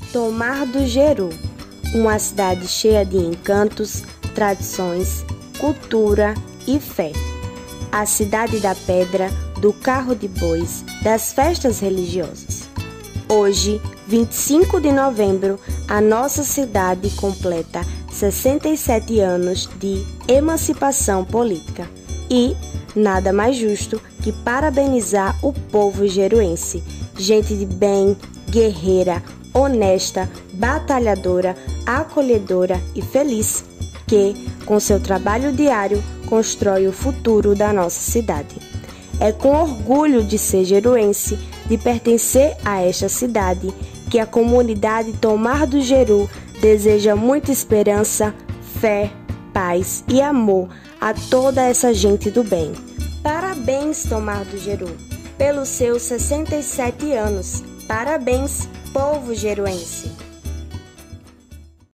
Tomar do Jeru, uma cidade cheia de encantos, tradições, cultura e fé. A cidade da pedra, do carro de bois, das festas religiosas. Hoje, 25 de novembro, a nossa cidade completa 67 anos de emancipação política. E nada mais justo que parabenizar o povo jeruense, gente de bem, guerreira, honesta, batalhadora, acolhedora e feliz, que, com seu trabalho diário, constrói o futuro da nossa cidade. É com orgulho de ser jeruense, de pertencer a esta cidade, que a comunidade Tomar do Jeru deseja muita esperança, fé, paz e amor a toda essa gente do bem. Parabéns, Tomar do Jeru, pelos seus 67 anos. Parabéns, povo jeruense!